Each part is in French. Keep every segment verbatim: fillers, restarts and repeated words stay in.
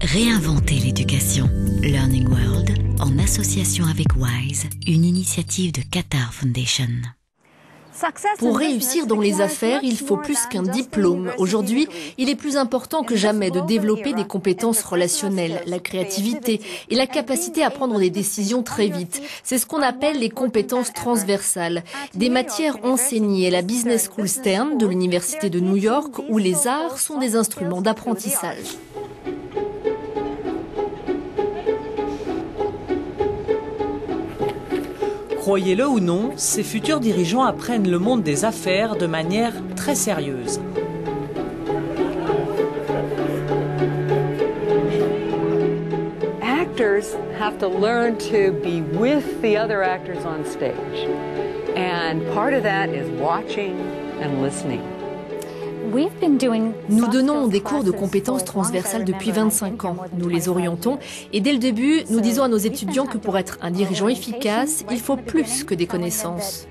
Réinventer l'éducation. Learning World, en association avec WISE, une initiative de Qatar Foundation. Pour réussir dans les affaires, il faut plus qu'un diplôme. Aujourd'hui, il est plus important que jamais de développer des compétences relationnelles, la créativité et la capacité à prendre des décisions très vite. C'est ce qu'on appelle les compétences transversales. Des matières enseignées à la Business School Stern de l'Université de New York, où les arts sont des instruments d'apprentissage. Croyez-le ou non, ces futurs dirigeants apprennent le monde des affaires de manière très sérieuse. Actors have to learn to be with the other actors on stage. And part of that is watching and listening. Nous donnons des cours de compétences transversales depuis vingt-cinq ans. Nous les orientons et dès le début, nous disons à nos étudiants que pour être un dirigeant efficace, il faut plus que des connaissances.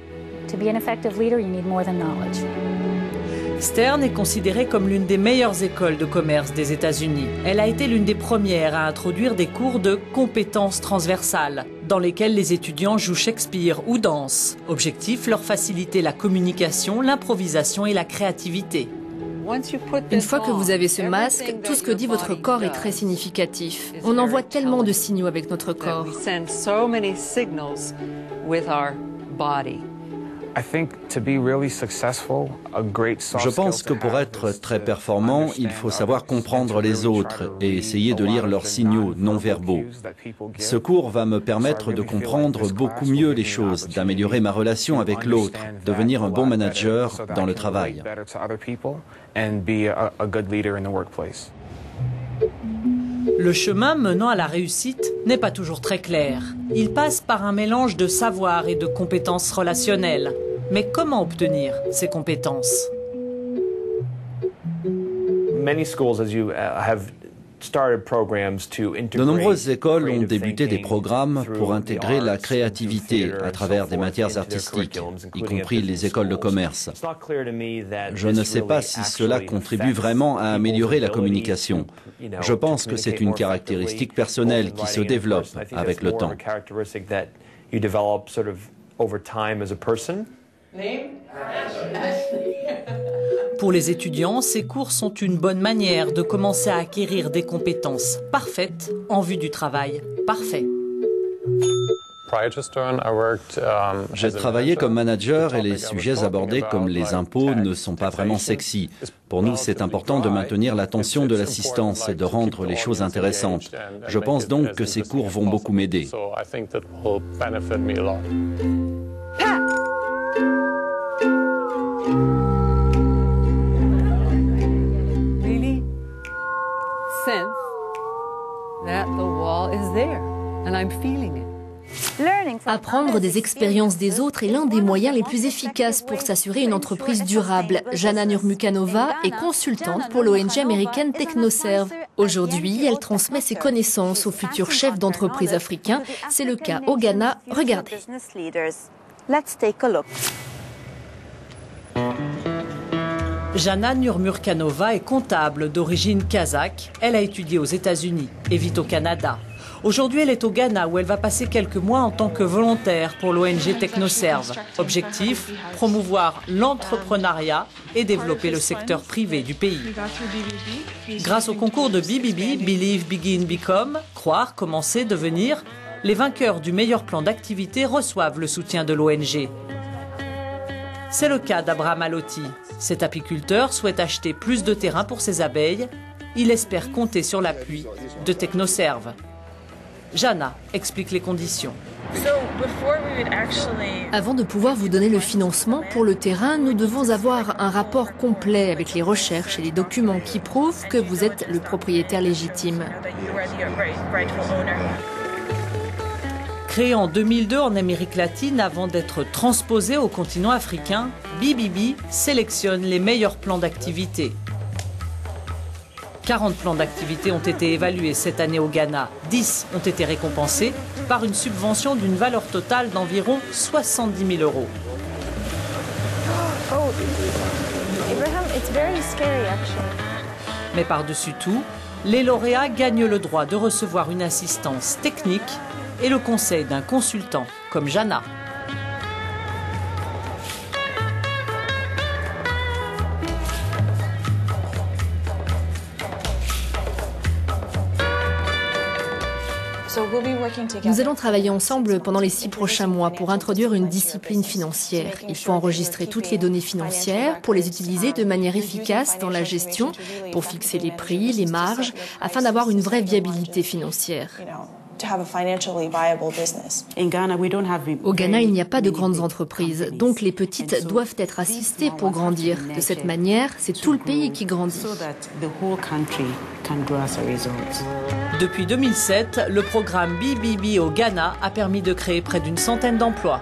Stern est considérée comme l'une des meilleures écoles de commerce des États-Unis. Elle a été l'une des premières à introduire des cours de compétences transversales, dans lesquels les étudiants jouent Shakespeare ou dansent. Objectif, leur faciliter la communication, l'improvisation et la créativité. Une fois que vous avez ce masque, tout ce que dit votre corps est très significatif. On envoie tellement de signaux avec notre corps. Je pense que pour être très performant, il faut savoir comprendre les autres et essayer de lire leurs signaux non verbaux. Ce cours va me permettre de comprendre beaucoup mieux les choses, d'améliorer ma relation avec l'autre, devenir un bon manager dans le travail. Le chemin menant à la réussite n'est pas toujours très clair. Il passe par un mélange de savoir et de compétences relationnelles. Mais comment obtenir ces compétences? De nombreuses écoles ont débuté des programmes pour intégrer la créativité à travers des matières artistiques, y compris les écoles de commerce. Je ne sais pas si cela contribue vraiment à améliorer la communication. Je pense que c'est une caractéristique personnelle qui se développe avec le temps. Pour les étudiants, ces cours sont une bonne manière de commencer à acquérir des compétences parfaites en vue du travail parfait. J'ai travaillé comme manager et les sujets abordés comme les impôts ne sont pas vraiment sexy. Pour nous, c'est important de maintenir l'attention de l'assistance et de rendre les choses intéressantes. Je pense donc que ces cours vont beaucoup m'aider. Apprendre des expériences des autres est l'un des moyens les plus efficaces pour s'assurer une entreprise durable. Jana Nurmukanova est consultante pour l'O N G américaine TechnoServe. Aujourd'hui, elle transmet ses connaissances aux futurs chefs d'entreprise africains. C'est le cas au Ghana. Regardez. Jana Nurmukanova est comptable d'origine kazakh. Elle a étudié aux États-Unis et vit au Canada. Aujourd'hui, elle est au Ghana où elle va passer quelques mois en tant que volontaire pour l'O N G TechnoServe. Objectif, promouvoir l'entrepreneuriat et développer le secteur privé du pays. Grâce au concours de B B B, Believe, Begin, Become, croire, commencer, devenir, les vainqueurs du meilleur plan d'activité reçoivent le soutien de l'O N G. C'est le cas d'Abraham Alotti. Cet apiculteur souhaite acheter plus de terrain pour ses abeilles. Il espère compter sur l'appui de TechnoServe. Jana explique les conditions. Avant de pouvoir vous donner le financement pour le terrain, nous devons avoir un rapport complet avec les recherches et les documents qui prouvent que vous êtes le propriétaire légitime. Créé en deux mille deux en Amérique latine avant d'être transposé au continent africain, B B B sélectionne les meilleurs plans d'activité. quarante plans d'activité ont été évalués cette année au Ghana. dix ont été récompensés par une subvention d'une valeur totale d'environ soixante-dix mille euros. Mais par-dessus tout, Les lauréats gagnent le droit de recevoir une assistance technique et le conseil d'un consultant comme Jana. Nous allons travailler ensemble pendant les six prochains mois pour introduire une discipline financière. Il faut enregistrer toutes les données financières pour les utiliser de manière efficace dans la gestion, pour fixer les prix, les marges, afin d'avoir une vraie viabilité financière. Au Ghana, il n'y a pas de grandes entreprises, donc les petites doivent être assistées pour grandir. De cette manière, c'est tout le pays qui grandit. Depuis deux mille sept, le programme B B B au Ghana a permis de créer près d'une centaine d'emplois.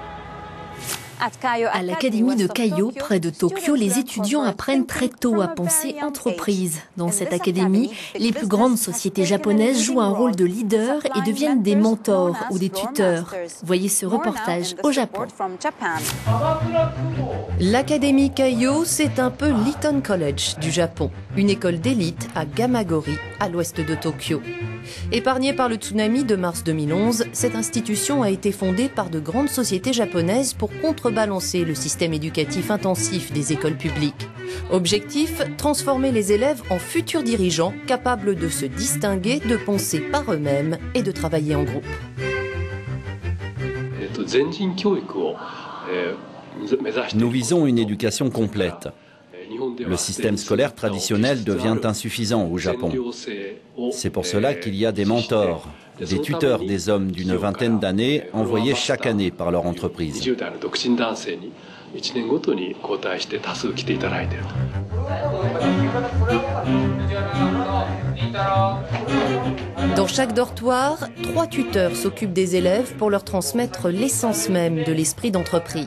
À l'Académie de Kayo, près de Tokyo, les étudiants apprennent très tôt à penser entreprise. Dans cette académie, les plus grandes sociétés japonaises jouent un rôle de leader et deviennent des mentors ou des tuteurs. Voyez ce reportage au Japon. L'Académie Kayo, c'est un peu l'Eton College du Japon, une école d'élite à Gamagori, à l'ouest de Tokyo. Épargnée par le tsunami de mars deux mille onze, cette institution a été fondée par de grandes sociétés japonaises pour contrebalancer le système éducatif intensif des écoles publiques. Objectif, transformer les élèves en futurs dirigeants capables de se distinguer, de penser par eux-mêmes et de travailler en groupe. Nous visons une éducation complète. Le système scolaire traditionnel devient insuffisant au Japon. C'est pour cela qu'il y a des mentors, des tuteurs des hommes d'une vingtaine d'années envoyés chaque année par leur entreprise. Dans chaque dortoir, trois tuteurs s'occupent des élèves pour leur transmettre l'essence même de l'esprit d'entreprise.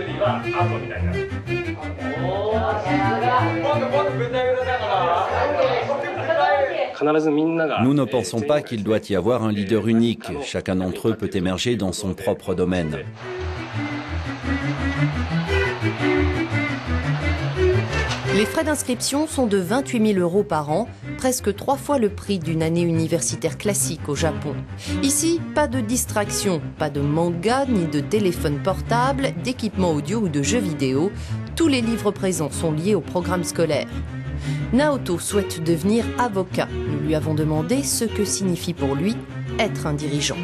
Nous ne pensons pas qu'il doit y avoir un leader unique. Chacun d'entre eux peut émerger dans son propre domaine. Les frais d'inscription sont de vingt-huit mille euros par an, presque trois fois le prix d'une année universitaire classique au Japon. Ici, pas de distraction, pas de manga, ni de téléphone portable, d'équipements audio ou de jeux vidéo. Tous les livres présents sont liés au programme scolaire. Naoto souhaite devenir avocat. Nous lui avons demandé ce que signifie pour lui être un dirigeant.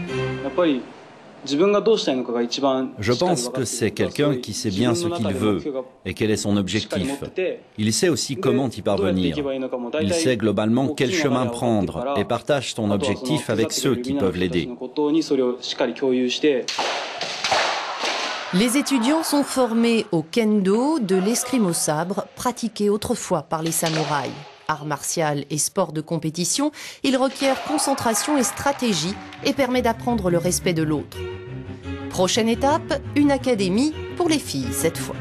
Je pense que c'est quelqu'un qui sait bien ce qu'il veut et quel est son objectif. Il sait aussi comment y parvenir. Il sait globalement quel chemin prendre et partage son objectif avec ceux qui peuvent l'aider. Les étudiants sont formés au kendo, de l'escrime au sabre, pratiqué autrefois par les samouraïs. Art martial et sport de compétition, il requiert concentration et stratégie et permet d'apprendre le respect de l'autre. Prochaine étape, une académie pour les filles cette fois.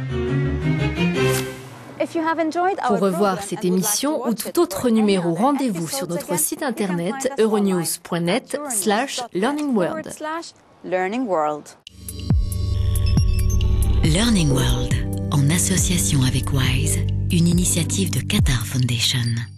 Pour revoir cette émission ou tout autre numéro, rendez-vous sur notre site internet euronews point net slash learning world. Learning World, en association avec WISE, une initiative de Qatar Foundation.